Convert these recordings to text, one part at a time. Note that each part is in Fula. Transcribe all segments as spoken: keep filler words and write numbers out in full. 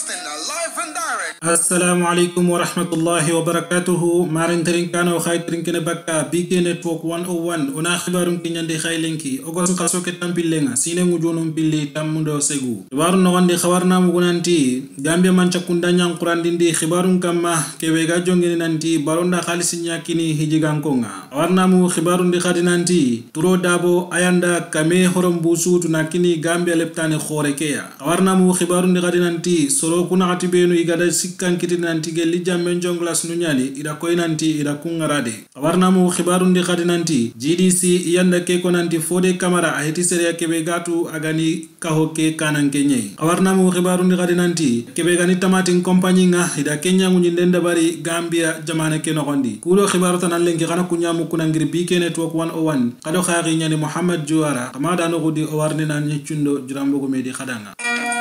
Broadcasting live and direct. Assalamu alaikum wa rahmatullahi wa barakatuhu. Marin terin kana o khay terin kene bakka B K Network one oh one ona khibarum kinyande khaylenki ogos khaso ke tampilenga sine ngujonum pilli tamundo segu khibaru no wande khawarna mu gunanti Gambia mancha kunda nyang qurandindi khibarum kamma kebe ga jongene nanti baronda khalisi nyakini hijigankonga warna mu khibaru ndi khadinanti turo dabo ayanda kame horom busu tunakini Gambia leptane khorekeya warna mu khibaru ndi khadinanti soro kuna atibenu igada sikkan kitinanti gelli jamen jonglas nunyali ida koinanti ida kungarade warna mu khibaru ndi khadinanti G D C yanda ke konanti fode kamara aheti seria kebe gatu agani kahoke kananke nye warna mu khibaru ndi khadinanti kebe gani tamatin company nga ida Kenya ngunyindenda bari Gambia jamane ke nogondi kulo khibaru tanan lengi kana kunyamu kunangiri B K Network one oh one kado khari nyani Muhammad Juara kamada no gudi warni nan nyechundo jurambo ko medi khadanga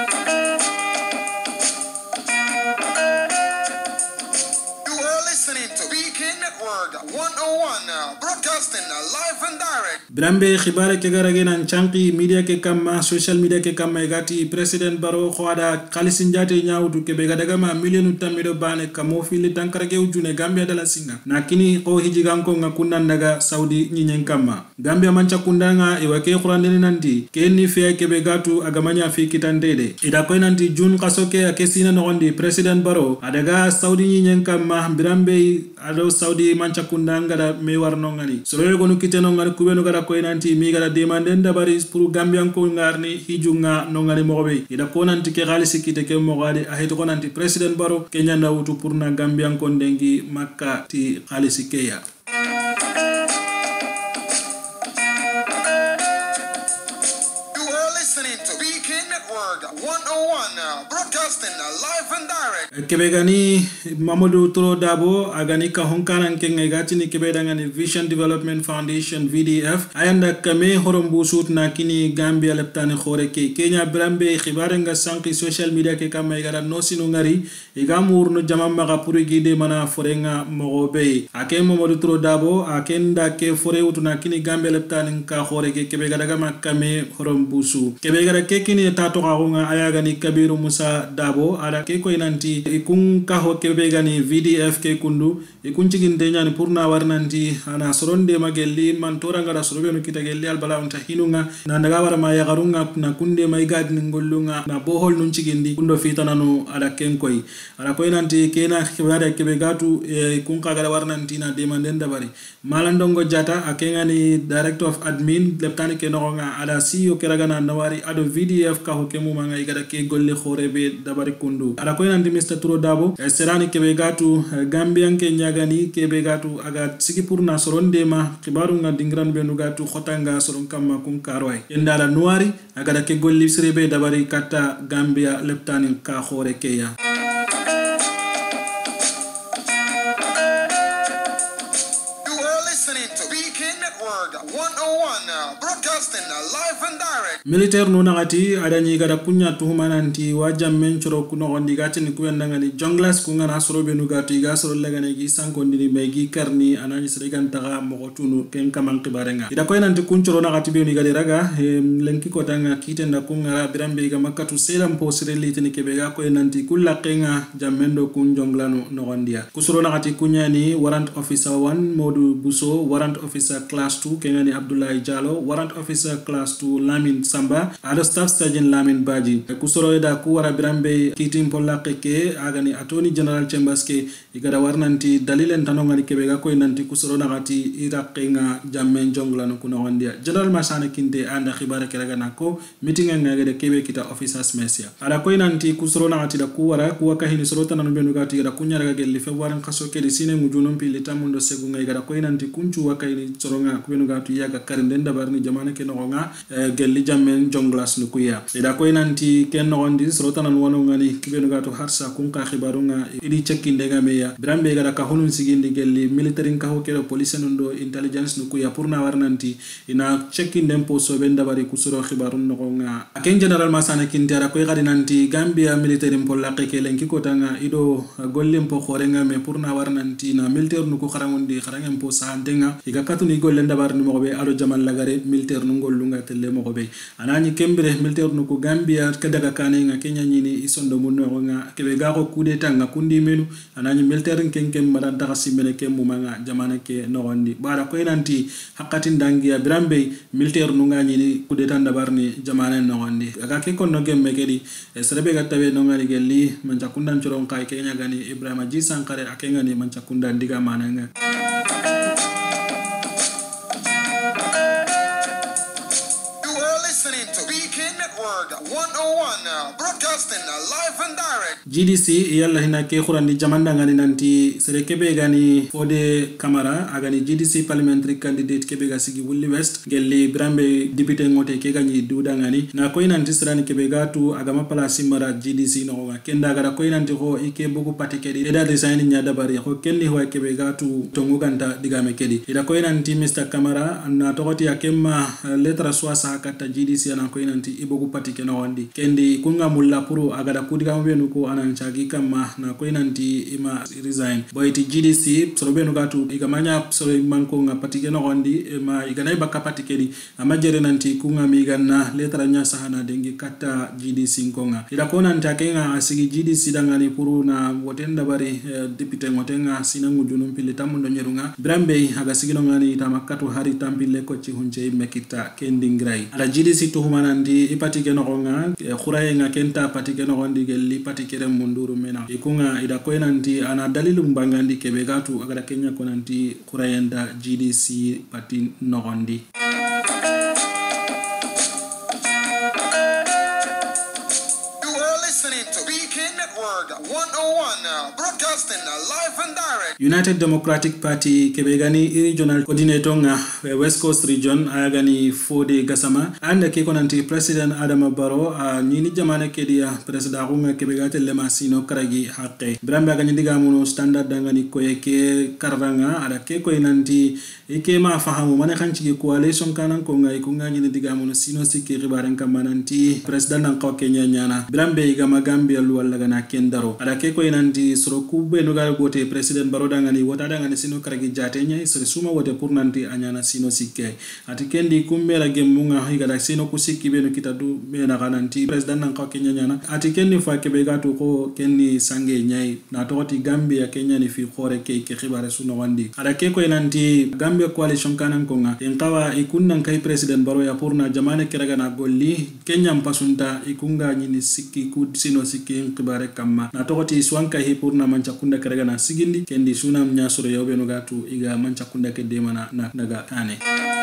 one oh one broadcasting live and direct. Brambe khibare ke garage nan chanki media ke kamma social media ke kamma gati president baro khwada khalisin jate nyawtu ke be gadaga ma millionu tamido bane kamo fili tankara ke ujune Gambia dala singa nakini ko hijiganko ngakunda ndaga Saudi nyinyen kamma Gambia mancha kundanga iwake khurandeni nanti kenni fe ke be gatu agamanya fi kitandede ida ko nanti jun kasoke akesina nogondi president baro adaga Saudi nyinyen kamma Brambe ado Saudi mancha kundanga da me warno ngani soro go nukiteno ngani kubeno gara ko nanti mi gara demandenda bari pour Gambian ko ngarni hijunga no ngani mogobe ida ko nanti ke galisi kite ke mogade aheto ko nanti president baro Kenya na wutu pour na Gambian ko ndengi makka ti galisi keya one oh one broadcasting live and direct. Kebegani Mamadou Turo Dabo agani ka honkanan ke ngati ni kebedangani Vision Development Foundation V D F ayanda kame horombu sut na kini Gambia leptane khore ke Kenya Brambe khibare nga sanki social media ke kama igara no sinu ngari igamur no jamama ga puri gide mana forenga mogobe ake Mamadou Turo Dabo akenda ke fore utuna kini Gambia leptane ka khore ke kebega daga makame horombu su kebega ke kini tato ga ayaga ni Kabiru Musa Dabo ala ke ko inanti ikun kaho kebe gani V D F ke kundu ikun cigin de nyani purna warnanti ana soronde magelli man tora ngara sorobe no kita gelli al bala unta hinunga na ndaga wara ma yagarunga na kunde may gad ni ngollunga na bohol nun cigindi kundo fitanano ala ken koy ala ko inanti kena khibare kebe gatu ikun kaga warnanti na demandenda bari malandongo jata akengani director of admin leptani ke no nga ala C E O keragana nawari ado V D F kaho ke mu manga igada ke golle khorebe dabari kundu ala ko inanti Mister Turo Dabo serani kebe gatu Gambian ke nyagani kebe gatu aga sigi purna soronde ma kibaru nga dingran benu gatu khotanga soron kamma kun karwai endala nuari aga ke golli srebe dabari kata Gambia leptani ka khore keya one oh one broadcasting live and direct. Militaire no nagati adani gada kunya tuhumananti wajam menchoro kuno gondi gati ni kuyandanga ni jonglas kunga na soro benu gati ga soro lagane gi sankondi ni megi karni anani srigan taga mogotunu ken kaman kibarenga ida koy nanti kunchoro nagati benu gade raga lenki ko tanga kitenda kunga birambe ga makatu selam po sireli tini kebega koy nanti kulla kenga jamendo kun jonglano no gondia kusoro nagati kunya ni warrant officer one Modu Buso warrant officer class two kengani Abdullahi Jallo warrant officer class two Lamin Samba ado staff sergeant Lamin Baji kusoro eda ku wara birambe kitim pollake ke agani attorney general chambers ke igada warnanti dalilen tanongani kebega koy nanti kusoro nagati iraqenga jamen jonglano kuno wandia general masane kinte anda khibare keraga nako meeting ngagade kebe kita officers mesia ala koy nanti kusoro nagati da ku wara ku wakahini soro tanano benu gati da kunya daga gelli fe waran kaso ke de sine ngujunom pili tamundo segu ngai gada koy nanti kunchu wakahini soronga kubenu gatu yaga karinde ndabarni jamane ke nogonga gelli jamen jonglas nukuya ida koy nanti ken nogondi sorotanan wono ngani kubenu gatu harsa kunka khibarunga idi checkinde ngameya brambe gada ka honun sigindi gelli military ka hokero police ndo intelligence nukuya purna warnanti ina checkinde mpo so benda bari kusuro khibarun nogonga aken general masana kintara koy gadi nanti Gambia military mpo laqe ke lenki ko tanga ido golle mpo khorenga me purna warnanti na military nuku kharangundi kharangem po sahantenga iga katuni golle golle dabar ni mo be ado jamal lagare militaire no gollunga telle mo be anani kembere militaire no ko Gambia kadaga kane nga Kenya nyini isondo munno nga kebe ga ko kudeta nga kundi menu anani militaire kenkem mada daga simene kem mumanga jamana ke no gondi bara ko nanti hakati ndangi ya Birambe militaire no nga nyini kudeta dabar ni jamana no gondi aga ke konno gemme kedi serebe gattabe no ngari gelli manjakunda nchoron kai Kenya gani Ibrahima G Sankare akenga ni manjakunda ndiga mananga. one oh one uh, broadcasting uh, live and direct. G D C yalla hina ke khurandi jamanda ngani nanti sere kebe gani Fode Camara agani G D C parliamentary candidate kebe ga sigi Wulli West gelli Birambe député ngote ke gani duda ngani na koy nanti serani kebe gatu agama pala simara G D C no ga kenda gara koy nanti ho ike bugu patikedi eda design nya dabari ko kelli ho kebe gatu tongu ganta digame kedi ida koy nanti Mister Camara na tokoti akemma letra swasa kata G D C na koy nanti ibugu patike no wandi kendi kunga mulla puru agada kudiga mbenu ko ananchagi kama na koy nanti ima resign boyti G D C sorobe no gatu igamanya soro manko nga patike no wandi ma igana ibaka patike di amajere nanti kunga migana letra nya sahana dengi kata G D C nkonga ida ko nanta kenga asigi G D C dangani puru na wotenda bari eh, député ngotenga sinangu junum pile tamundo nyerunga Birambe aga sigino ngani tamakatu hari tampile ko ci hunje mekita kendi ngrai ala G D C to humanandi ipatike no nga khuraye nga kenta patike no gondi gelli patike re munduru mena ikunga ida ko nanti ana dalilu mbangandi kebe gatu agada Kenya ko nanti khuraye nda G D C pati no gondi. one oh one uh, broadcasting uh, live and direct. United Democratic Party kebegani regional coordinator nga West Coast region ayagani Fode Gassama anda ke konanti President Adama Barrow a nyini jamana kedia president nga kebegate lema sino karagi haqqe Birambe agani diga muno standard dangani koyeke karvanga ada ke koinanti ike ma fahamu mane khanchi coalition kanan ko ngai ko ngani diga muno sino sikki ribaren kamananti president nan ko Kenya nyana Birambe igama Gambia lu wala gana kendaro ada ke ko inanti soro kubbe no gal gote president Barrow dangani wota dangani sino karagi jate nyai sere suma wote pour nanti anyana sino sikke ati kendi kumbela gemunga higada sino kusiki beno kitadu mena kananti president nan ko Kenya nyana ati kendi fa kebe gatu ko kenni sange nyai na toti Gambia Kenya ni fi khore ke ke khibare suno wandi ada ke ko inanti Gambia coalition kanan ko nga enkawa ikunnan kai president Barrow ya pour na jamane kiraga na golli Kenya mpasunta ikunga nyini sikki kud sino sikki khibare kamma na toti swanka hi pour na manchakunda kiraga na sigindi kendi suna mnyasoro ya obeno gatu iga manchakunda ke demana na naga kane.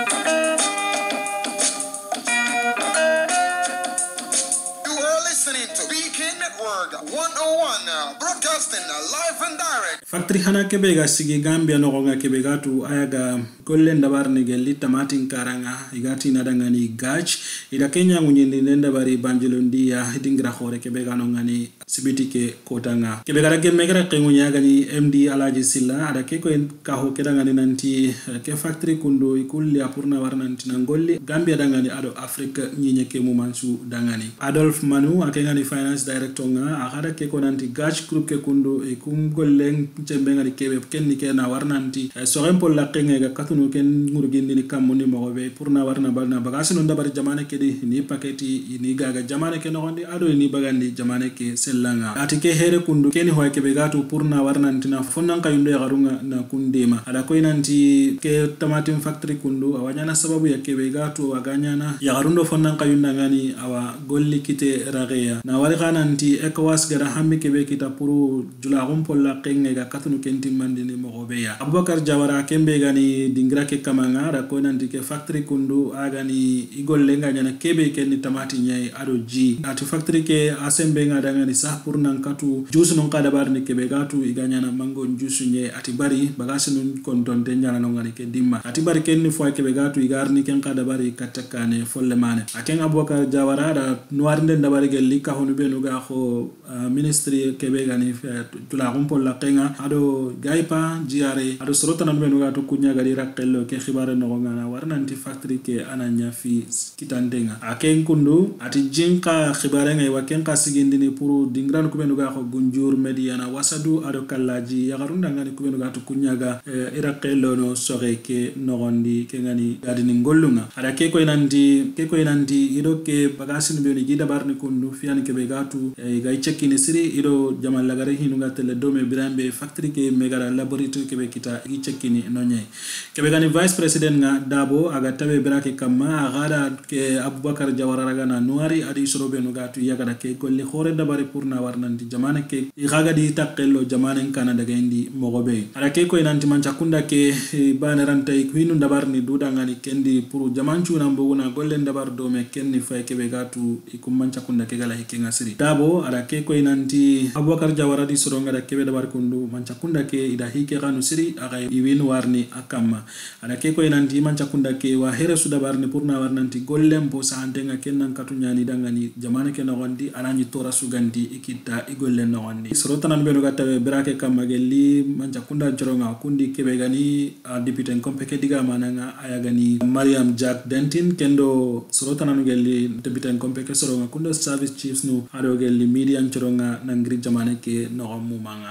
one oh one uh, broadcasting uh, live and direct. Factory hana kebe ga sigi Gambia no nga kebe gatu ayaga golle ndabar ni gelli tamatin karanga igati nadangani gach ida Kenya ngunyindi nenda bari banjilondi ya hidingra khore kebe ga no ngani sibitike kotanga kebe ga rage megara kengunya gani M D Alaji Silla ada ke ko ka ho kedanga ni nanti ke factory kundo ikulli apurna warnanti nangolli Gambia dangani ado Africa nyinye ke mumansu dangani Adolf Manu akengani finance director nga akada ke ko nanti gach group ke kundo e kum golleng cembenga ni kebe kenni ke na warnanti so rempol la kenga ga katunu ken ngurugindi ni kamuni mo be pour na warna balna bagasi non dabari jamane ke di ni paketi ni gaga jamane ke no gondi ado ni bagandi jamane ke sellanga atike here kundu keni ho ke be gatu pour na warnanti na fonnan kayundo ya garunga na kundema ada ko nanti ke tamatim factory kundu awanyana sababu ya ke be gatu waganyana ya garundo fonnan kayunda ngani awa golli kite rageya na wali kananti ekwas gara hammi ke be kita puru jula gumpol la kenga ga katunu kenti mandini mo gobeya Abubakar Jawara kembe gani dingra ke kamanga ra ko nanti ke factory kundu agani igolle nga nyana kebe kenni tamati nyai ado ji ati factory ke asembe nga dangani sa pour nan katu juice non kada bar ni kebe gatu iganya na mango juice nye ati bari bagasi nun kon don de nyana no ngani ke dimma ati bari kenni fo kebe gatu igarni ken kada bari katakane folle mane aken Abubakar Jawara da noir nden da bari gelli ka honu be no ga ko uh, ministry kebe gani tula gumpol la kenga ado gaipa jiare ado sorota nan benu gato kunya gadi rakkello ke khibare no ngana warnanti factory ke ananya fi kitandenga aken kundu ati jinka khibare ngai waken ka sigindini puru dingran ku benu ga ko gunjur mediana wasadu ado kallaji yagarunda ngani ku benu gato kunya ga e, rakkello no sore ke nogondi ke ngani gadi ni ngollunga ada ke ko inandi ke ko inandi ido ke bagasi no benu gida barni kundu fiani ke be gatu e, gai checkini siri ido jamal lagare hinu gatele dome birambe factory ke megara laboratory ke be kita gi checkini no nyai ke be gani vice president nga dabo aga tabe brake kama agada ke abubakar jawara ragana nuari adi sorobe no gatu yaga da ke golli khore dabari purna warnanti jamane ke igaga di takkello jamane kana daga indi mogobe ara ke ko inanti manchakunda ke baneranta hinu dabarni duda ngani kendi puru jamanchu na mbuguna gollen dabar dome kenni fay ke be gatu ikum manchakunda ke gala hikenga siri dabo ara ke ko inanti abubakar jawara di soronga da kebe dabar kundu manchakunda ke ida hike kanu siri aga iwin warni akama ada ke ko inanti manchakunda ke wa here su dabar ni purna warnanti gollem bo sa andenga kennan katunyani dangani jamane ke no gondi anani tora sugandi ikita igollen no gondi sorota nan beno gatta be brake kama gelli manchakunda joronga kundi kebe gani deputy kompeke diga mananga aya gani mariam jack dentin kendo sorota nan gelli deputy kompeke soronga kundo service chiefs no ado gelli media joronga nangri jamane ke no mumanga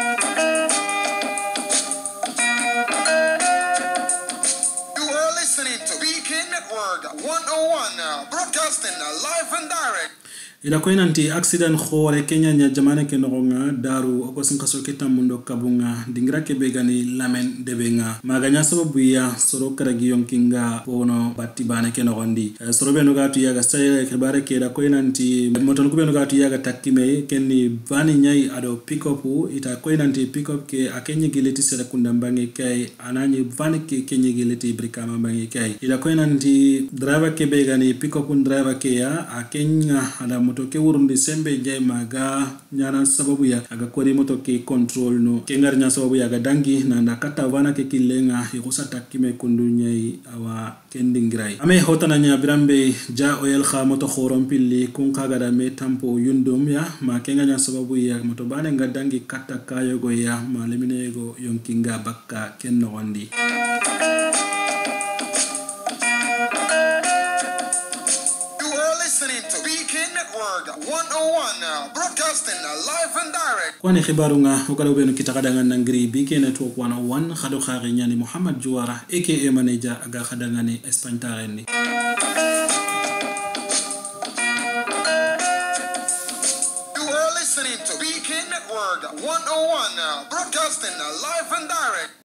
one oh one uh, broadcasting uh, live and direct. ila ko inanti accident khore Kenya nya jamane ke nogonga daru oko sinkaso kita mundo kabunga dingra ke begani lamen debenga maganya sababu ya soro karagi yonkinga pono batti bane ke nogondi soro be no gatu yaga sayre ke bare ke da ko inanti moton ko be no gatu yaga takkime kenni vani nyai ado pick up ita ko inanti pick up ke akenye gileti sera kunda mbange kai anani vani ke kenye gileti brikama mbange kai ila ko inanti driver ke begani pick up driver ke ya akenya ada moto ke wurundi sembe jay maga nyana sababu ya aga kori moto ke control no ke ngar nya sababu ya ga dangi na ndakata wana ke kilenga ikusa takime kundu nyai awa kendingrai ame hotana nya birambe ja oil kha moto khorom pilli kun kaga da me tampo yundum ya ma kenga nya sababu ya moto bane nga dangi kata kayo go ya ma lemine go yonkinga bakka ken no wandi one oh one uh, broadcasting uh, live and direct. Kwani khibaru nga ukala ubenu kitakadangan nangri B K Network one oh one khado khari nyani Muhammad Juara aka manager aga khadangani espantaren ni. You are listening to B K Network one oh one uh, broadcasting uh, live and direct.